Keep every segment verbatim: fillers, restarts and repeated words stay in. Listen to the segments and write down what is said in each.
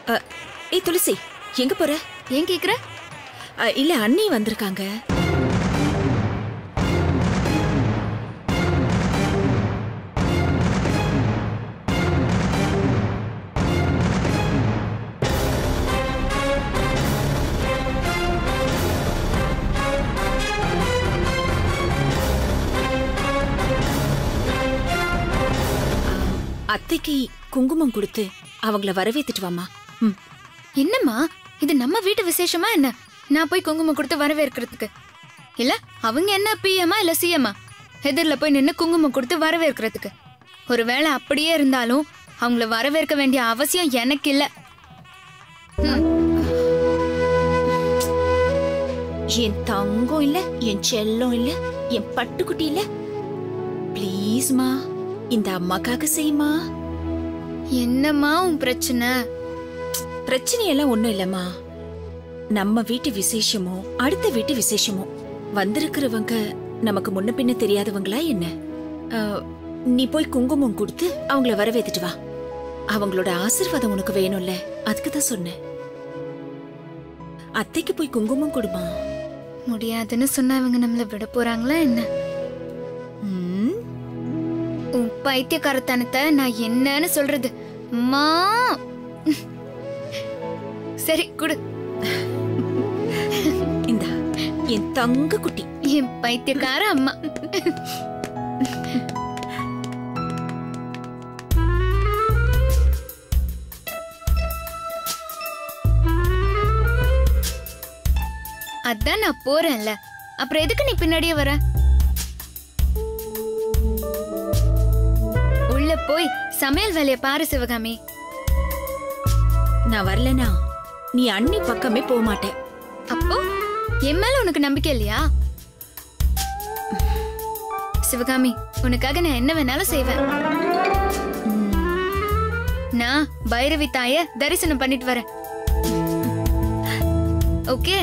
ஏய் துளசி, எங்க போற? ஏன் கேக்குற? இல்ல, அண்ணி வந்திருக்காங்க. அத்தைக்கு குங்குமம் கொடுத்து அவங்கள வரவேத்துட்டு வாமா. ம். என்னம்மா இது நம்ம வீட்டு விசேஷமா என்ன? நான் போய் குங்குமம் கொடுத்து வரவேற்கிறதுக்கு? இல்ல அவங்க என்ன பிஎம்மா இல்ல சிஎம்மா எதிரில போய் நின்று குங்குமம் கொடுத்து வரவேற்கிறதுக்கு? ஒருவேளை அப்படியே இருந்தாலும் அவங்கள வரவேற்க வேண்டிய அவசியம் எனக்கு இல்ல. என் தங்கம் இல்ல, என் செல்லம் இல்ல, என் பட்டுக்குட்டி இல்ல, பிளீஸ்மா இந்த அம்மாக்காக செய்யுமா. என்னம்மா உன் பிரச்சனை? பிரச்சனையெல்லாம் ஒண்ணும் இல்லம்மா. நம்ம வீட்டு விசேஷமோ அடுத்த வீட்டு விசேஷமோ வந்திருக்கிறவங்க நமக்கு முன்ன பின்ன தெரியாதவங்களா என்ன? நீ போய் குங்குமம் கொடுத்து அவங்கள வரவேத்துட்டு வா. அவங்களோட ஆசீர்வாதம் உனக்கு வேணும்ல, அதுக்குதான் சொன்னேன். அத்தைக்கு போய் குங்குமம் கொடுமா. முடியாதுன்னு சொன்னா அவங்க நம்மள விட போறாங்களா என்ன? உன் பைத்தியக்காரத்தனத்தை நான் என்னன்னு சொல்றது? அம்மா சரி குடு. இந்த என் தங்க குட்டி, என் பைத்தியக்கார அம்மா. அதான் நான் போறேன்ல, அப்புறம் எதுக்கு நீ பின்னாடியே வர? உள்ள போய் சமையல் வேலைய பாரு சிவகாமி. நான் வரலனா நீ அண்ணி பக்கமே போக மாட்டேன். அப்போ என் மேல உனக்கு நம்பிக்கை இல்லையா? சிவகாமி, உனக்காக நான் என்ன வேணாலும் செய்வேன். நான் பைரவி தாய தரிசனம் பண்ணிட்டு வரேன். ஓகே?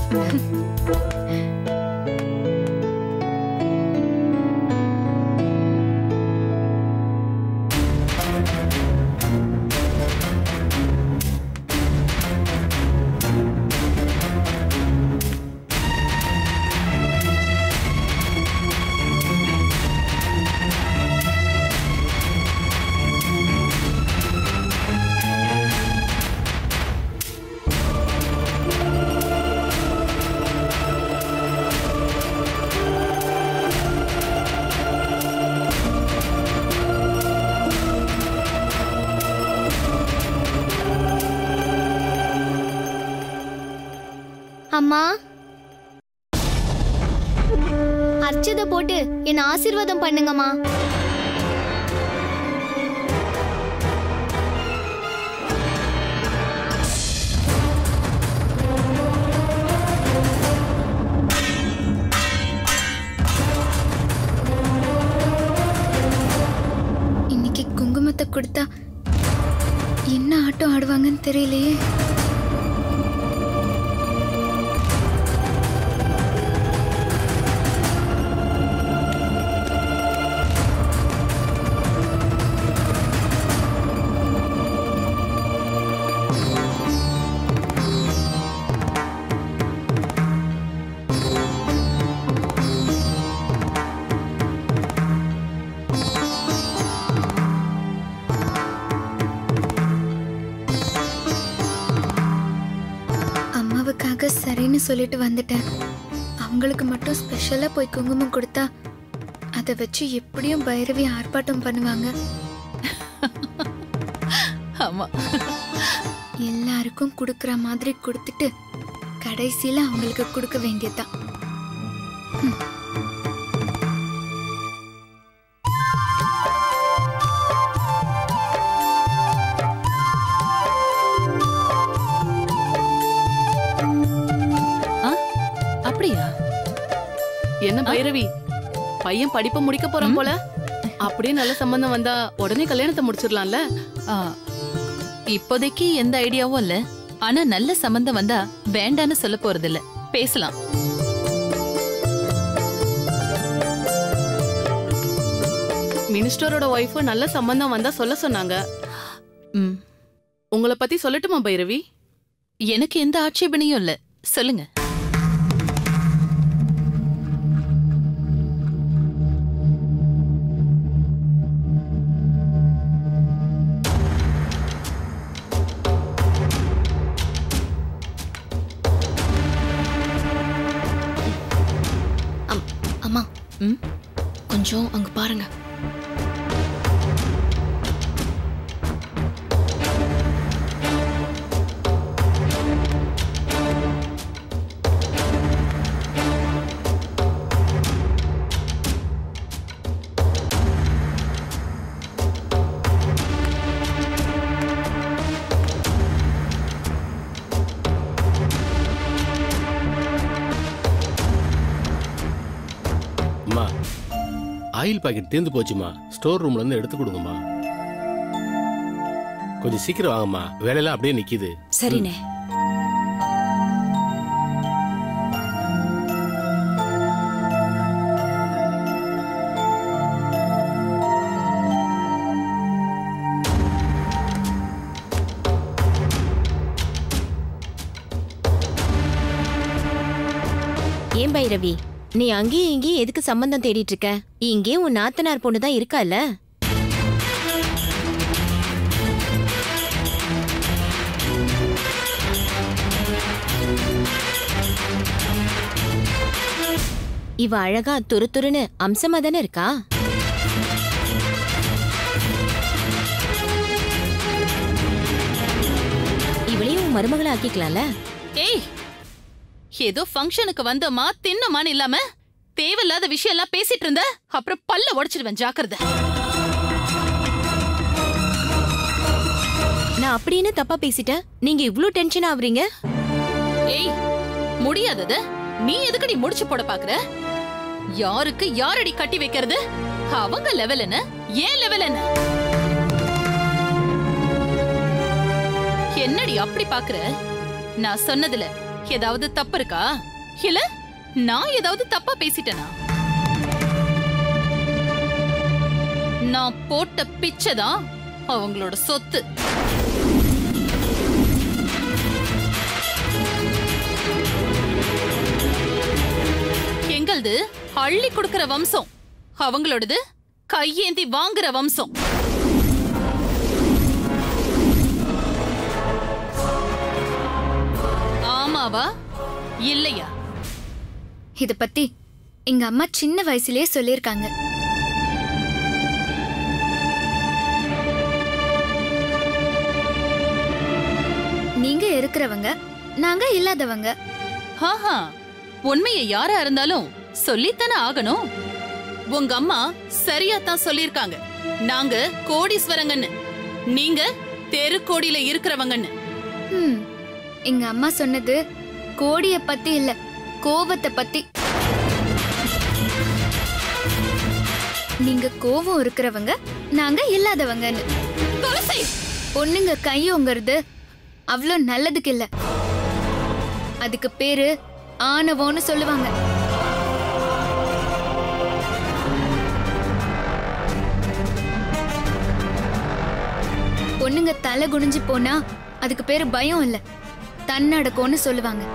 அம்மா, அர்ச்சதை போட்டு என்ன ஆசீர்வாதம் பண்ணுங்கம்மா. இன்னைக்கு குங்குமத்தை கொடுத்தா என்ன ஆட்டம் ஆடுவாங்கன்னு தெரியலையே. சரின்னு சொல்லிட்டு வந்துட்டேன். அவங்களுக்கு மட்டும் ஸ்பெஷலா போய் குங்குமம் கொடுத்தா அதை வச்சு எப்படியும் பைரவி ஆர்ப்பாட்டம் பண்ணுவாங்க. ஆமா, எல்லாருக்கும் கொடுக்கற மாதிரி கொடுத்துட்டு கடைசியில அவங்களுக்கு கொடுக்க வேண்டியதுதான். என்ன பைரவி, பையன் படிப்பை முடிக்க போறான் போல. அப்படியே நல்ல சம்பந்தம் வந்தா உடனே கல்யாணத்தை முடிச்சிடலாம்ல. இப்போதைக்கு எந்த ஐடியாவும் இல்ல. ஆனா நல்ல சம்பந்தம் வந்தா வேண்டான்னு சொல்ல போறது இல்ல, பேசலாம். மினிஸ்டரோட ஒய்ஃப் நல்ல சம்பந்தம் வந்தா சொல்ல சொன்னாங்க. உங்களை பத்தி சொல்லட்டுமா பைரவி? எனக்கு எந்த ஆட்சேபனையும் இல்ல, சொல்லுங்க. அம்மா கொஞ்சம் அங்க பாருங்க. ஆயில் பாக்கெட் தீர்ந்து போச்சுமா, ஸ்டோர் ரூம்ல இருந்து எடுத்து கொடுங்கம்மா. கொஞ்சம் சீக்கிரம் வாங்கம்மா, வேலையெல்லாம் அப்படியே நிக்குது. சரிண்ணே. ஏன் பைரவி, நீ அங்கேயும் இங்கேயும் எதுக்கு சம்பந்தம் தேடிட்டு இருக்க? இங்கே உன் நாத்தனார் பொண்ணு தான் இருக்கால. இவ அழகா துரு துருன்னு அம்சமா தானே இருக்கா? இவளையும் மருமகளை ஆக்கிக்கலாம்ல. ஏய், ஏதோ ஃபங்க்ஷனுக்கு வந்தோமா தின்னமான்னு இல்லாம தேவையில்லாத விஷயம் எல்லாம் பேசிட்டு இருந்த, அப்புறம் பல்ல உடைச்சிடுவேன், ஜாக்கிரதை. நான் அப்படின்னு தப்பா பேசிட்டேன், நீங்க இவ்ளோ டென்ஷன் ஆவறீங்க? ஏய், முடியாதது நீ எதுக்கடி முடிச்சு போட பாக்குற? யாருக்கு யாரடி கட்டி வைக்கிறது? அவங்க லெவல் என்ன, ஏன் லெவல் என்ன? என்னடி அப்படி பாக்குற? நான் சொன்னதுல ஏதாவது தப்பு இருக்கா? இல்ல நான் ஏதாவது தப்பா பேசிட்டேனா? நான் போட்ட பிச்சைதான் அவங்களோட சொத்து. எங்களது அள்ளி கொடுக்கிற வம்சம், அவங்களோடது கையேந்தி வாங்குற வம்சம். ஆமாவா இல்லையா? இத பத்தி எங்க அம்மா சின்ன வயசுலயே சொல்லிருக்காங்க. நீங்க இருக்கிறவங்க, நாங்க இல்லாதவங்க. ஆஹா, உண்மையை யாரா இருந்தாலும் சொல்லித்தானே ஆகணும். உங்க அம்மா சரியா தான் சொல்லிருக்காங்க. நாங்க கோடீஸ்வரங்கன்னு, நீங்க தெருக்கோடியில இருக்கிறவங்கன்னு. ம், எங்க அம்மா சொன்னது கோடிய பத்தி இல்ல, கோவத்தை பத்தி. நீங்க கோவம் இருக்கிறவங்க, நாங்க இல்லாதவங்கன்னு. பொண்ணுங்க கையோங்கிறது அவ்வளோ நல்லதுக்கு இல்ல, அதுக்கு பேரு ஆணவம்னு சொல்லுவாங்க. பொண்ணுங்க தலை குனிஞ்சு போனா அதுக்கு பேரு பயம் இல்ல, தன்னடக்கம்னு சொல்லுவாங்க.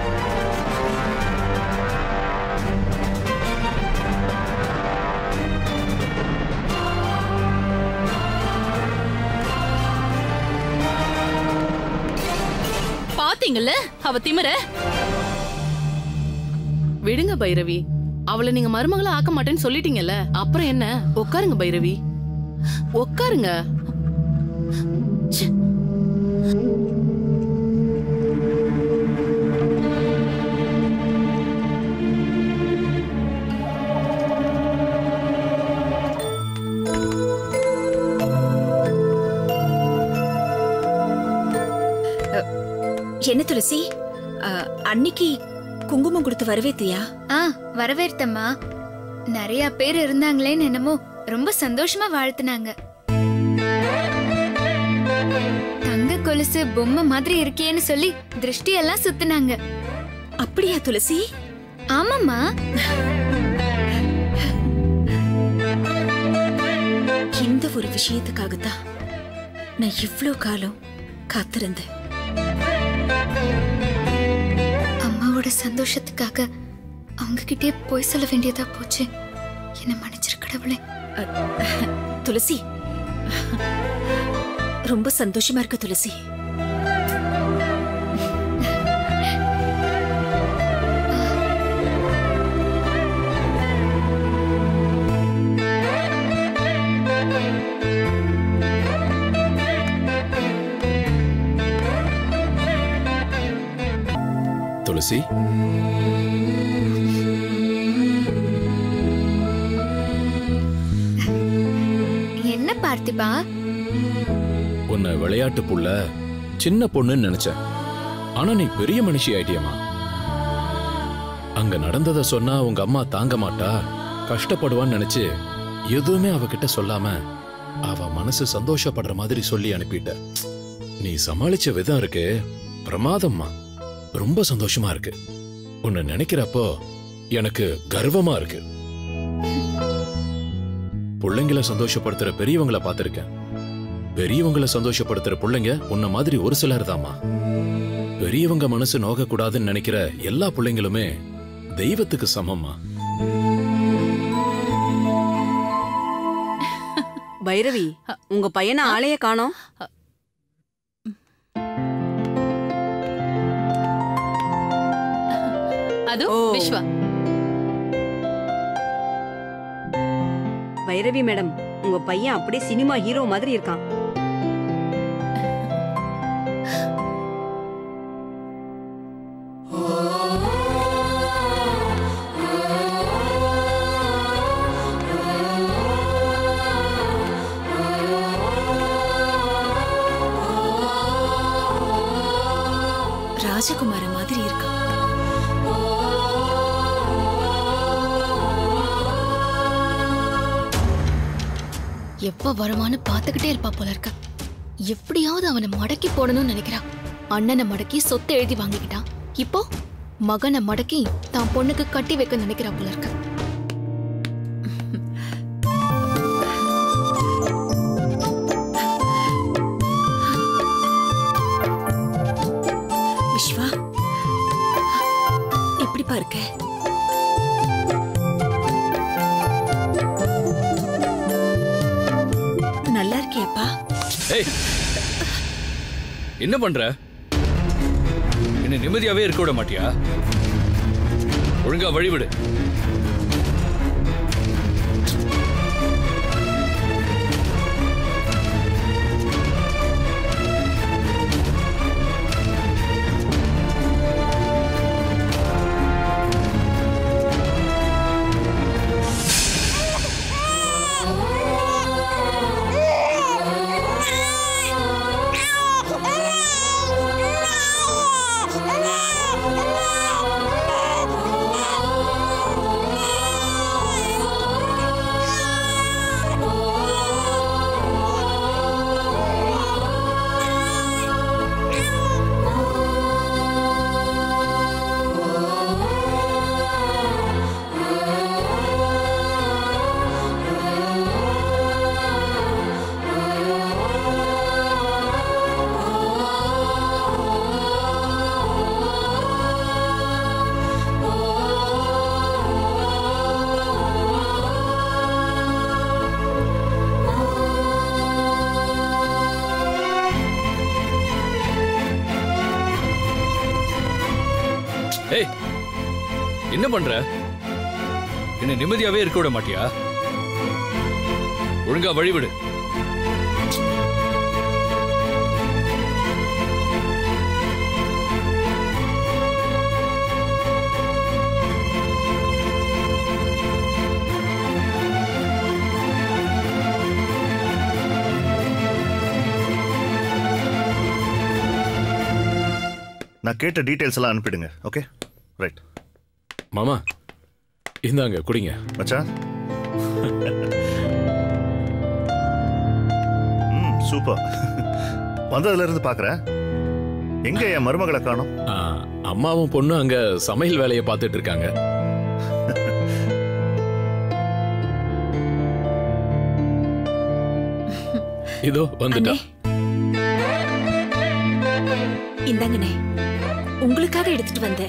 பாத்தீங்கல்ல அவ திமிர. விடுங்க பைரவி, அவளை நீங்க மருமகளா ஆக்க மாட்டேன்னு சொல்லிட்டீங்கல்ல, அப்புறம் என்ன? உட்காருங்க பைரவி, உட்காருங்க. என்ன துளசி, அன்னைக்கு குங்குமம் கொடுத்து வரவேத்தியா? ஆ, வரவேற்றம்மா. நிறைய பேர் இருந்தாங்களேன்னு என்னமோ ரொம்ப சந்தோஷமா வாழ்த்துனாங்க. தங்க கொலுசு பொம்மை மாதிரி இருக்கேன்னு சொல்லி திருஷ்டி எல்லாம் சுத்துனாங்க. அப்படியா துளசி? ஆமாம்மா. இந்த ஒரு விஷயத்துக்காகத்தான் நான் இவ்ளோ காலம் காத்திருந்து. அம்மாவோட சந்தோஷத்துக்காக அவங்க கிட்டே போய் சொல்ல வேண்டியதா போச்சு. என்ன மன்னிச்சிரு கடவுளே. துளசி, ரொம்ப சந்தோஷமா இருக்கு துளசி. துளசி, என்ன பார்த்திபா? உன்னை விளையாட்டு புள்ள சின்ன பொண்ணுன்னு நினைச்சேன். ஆனா நீ பெரிய மனுஷி ஆயிட்டியம்மா. அங்க நடந்ததை சொன்னா உங்க அம்மா தாங்க மாட்டா, கஷ்டப்படுவான்னு நினைச்சு எதுவுமே அவகிட்ட சொல்லாம அவ மனசு சந்தோஷப்படுற மாதிரி சொல்லி அனுப்பிட்ட. நீ சமாளிச்ச விதம் இருக்கு பிரமாதம்மா. ரொம்ப சந்தோஷமா இருக்கு. உன்னை நினைக்கிறப்போ எனக்கு கர்வமா இருக்கு. பிள்ளைங்களை சந்தோஷப்படுத்துற பெரியவங்களை பார்த்திருக்கேன். பெரியவங்களை சந்தோஷப்படுத்துற பிள்ளைங்க உன்ன மாதிரி ஒரு சிலர் தாமா. பெரியவங்க மனசு நோக கூடாதுன்னு நினைக்கிற எல்லா பிள்ளைங்களுமே தெய்வத்துக்கு சமமா. பைரவி, உங்க பையனை ஆளைய காணோம். அது விஸ்வா. பைரவி மேடம், உங்க பையன் அப்படியே சினிமா ஹீரோ மாதிரி இருக்கான். ராஜகுமார மாதிரி இருக்கான். எப்ப வருமானு பாத்துக்கிட்டே இருப்பா போல இருக்க. எப்படியாவது அவனை மடக்கி போடணும்னு நினைக்கிறான். அண்ணனை மடக்கி சொத்தை எழுதி வாங்கிக்கிட்டான். இப்போ மகனை மடக்கி தான் பொண்ணுக்கு கட்டி வைக்க நினைக்கிறா போல இருக்க. விஸ்வா, எப்படி பாருக்க? நல்லா இருக்கியாப்பா? என்ன பண்ற? என்ன நிம்மதியாவே இருக்க விட மாட்டியா? ஒழுங்கா வழிவிடு. ஏய், என்ன பண்ற? என்ன நிம்மதியாவே இருக்க விட மாட்டியா? ஒழுங்கா வழிவிடு. நான் கேட்ட டீடைல்ஸ் எல்லாம் அனுப்பிடுங்க. Okay, right. மாமா, இந்தாங்க குடிங்க. மச்சான், ம் சூப்பர். வந்ததுல இருந்து பாக்குறேன். எங்க என் மருமகளை காணோம்? அம்மாவும் பொண்ணும் அங்க சமையல் வேலையை பார்த்துட்டு இருக்காங்க. இதோ வந்துட்டா. இந்தாங்கண்ணே, உங்களுக்காக எடுத்துட்டு வந்தேன்.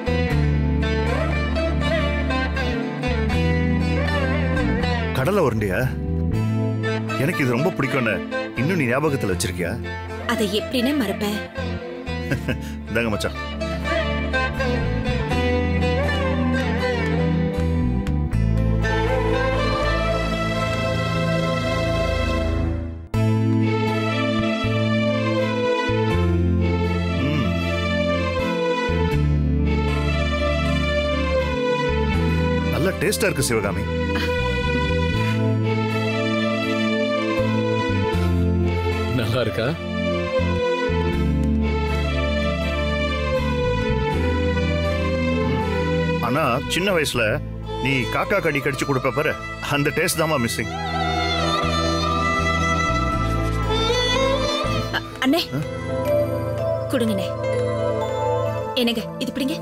கடலை உருண்டியா? எனக்கு இது ரொம்ப பிடிக்கும்னு இன்னும் நீ ஞாபகத்துல வச்சிருக்கியா? அதை எப்படின்னு மறப்பேன். இந்தாங்க மச்சான். நல்ல டேஸ்டா இருக்கு சிவகாமி. நல்லா இருக்கா? ஆனா சின்ன வயசுல நீ காக்கா கடி கடிச்சு கொடுப்ப பாரு, அந்த டேஸ்ட் தாமா மிஸ்ஸிங். அண்ணே கொடுங்கண்ணே. என்னங்க இது பிடிங்க.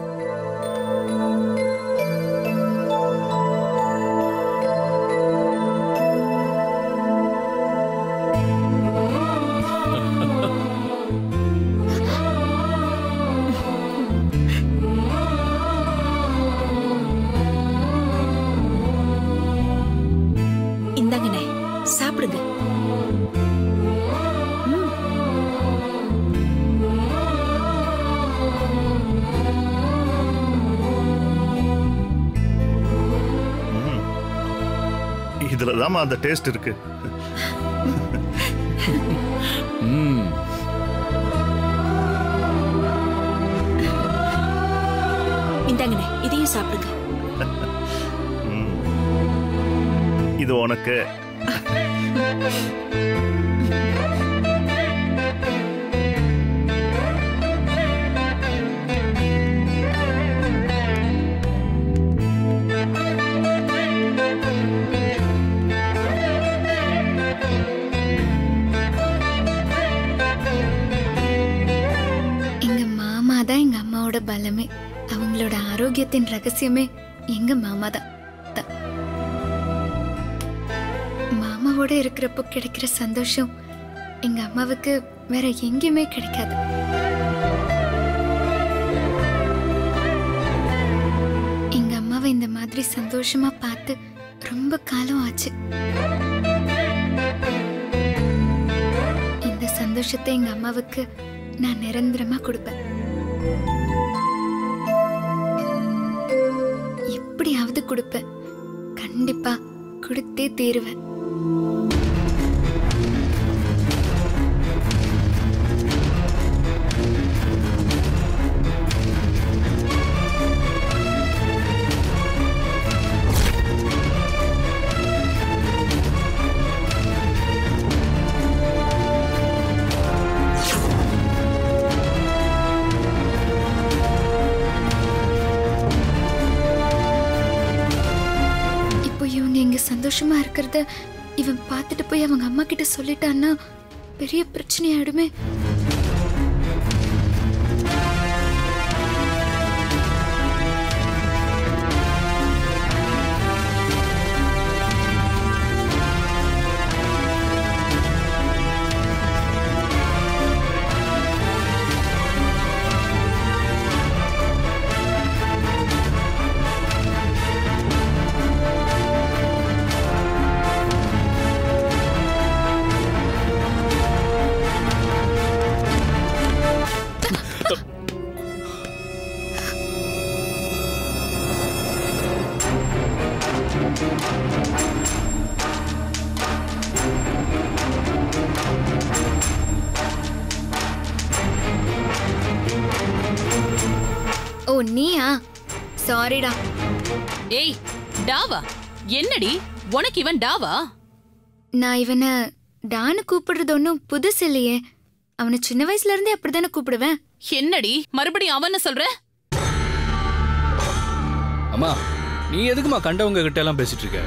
இந்தாங்கண்ணே சாப்பிடுங்க. இதுலதான் அந்த டேஸ்ட் இருக்கு. இந்தாங்கண்ணே இதையும் சாப்பிடுங்க. இது உனக்கு. எங்க மாமா தான் எங்க அம்மாவோட பலமே. அவங்களோட ஆரோக்கியத்தின் ரகசியமே எங்க மாமா தான். மாமாவோட இருக்கிறப்போ கிடைக்கிற சந்தோஷம் எங்க அம்மாவுக்கு வேற எங்கேயுமே கிடைக்காது. எங்க அம்மாவை இந்த மாதிரி சந்தோஷமா பார்த்து ரொம்ப காலம் ஆச்சு. இந்த சந்தோஷத்தை எங்க அம்மாவுக்கு நான் நிரந்தரமா கொடுப்பேன். எப்படியாவது கொடுப்பேன். கண்டிப்பா கொடுத்தே தீருவேன். சந்தோஷமா இருக்கிறத இவன் பார்த்துட்டு போய் அவங்க அம்மா கிட்ட சொல்லிட்டான்னா பெரிய பிரச்சனை ஆயிடுமே. ஓ நீயா? சாரிடா. ஏய் டாவா? என்னடி உனக்கு இவன் டாவா? நான் இவனை டான்னு கூப்பிடுறது ஒன்றும் புதுசு இல்லையே. அவனை சின்ன வயசுல இருந்தே அப்படித்தானே கூப்பிடுவேன். என்னடி மறுபடியும் அவன்னு சொல்ற? அம்மா நீ எதுக்குமா கண்டவங்க கிட்ட எல்லாம் பேசிட்டு இருக்க?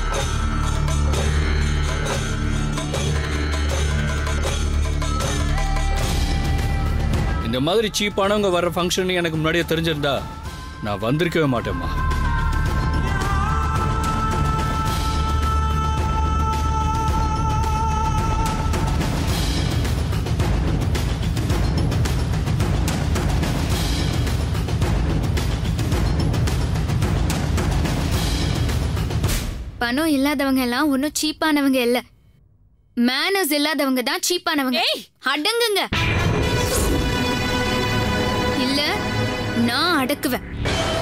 இந்த மாதிரி சீப்பானவங்க வர்ற ஃபங்க்ஷன் எனக்கு முன்னாடியே தெரிஞ்சிருந்தா நான் வந்திருக்கவே மாட்டேம்மா. பணம் இல்லாதவங்க எல்லாம் ஒன்னும் சீப்பானவங்க இல்ல, மேனர்ஸ் இல்லாதவங்க தான் சீப்பானவங்க. அடங்குங்க, இல்ல நான் அடக்குவேன்.